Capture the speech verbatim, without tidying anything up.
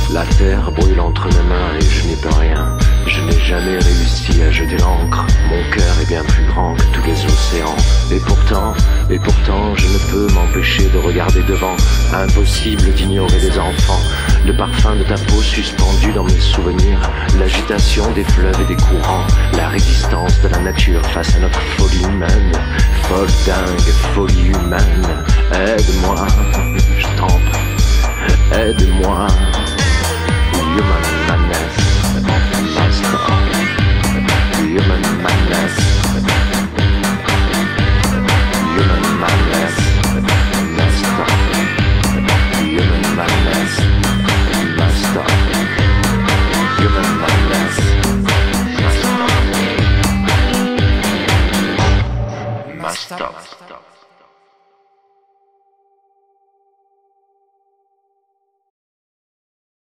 La terre brûle entre mes mains et je n'y peux rien. Je n'ai jamais réussi à jeter l'encre. Mon cœur est bien plus grand que tous les océans. Et pourtant, et pourtant, je ne peux m'empêcher de regarder devant. Impossible d'ignorer les enfants. Le parfum de ta peau suspendu dans mes souvenirs. L'agitation des fleuves et des courants. La résistance de la nature face à notre folie humaine. Folle dingue, folie humaine. Aide-moi, je t'en prie. Aide-moi.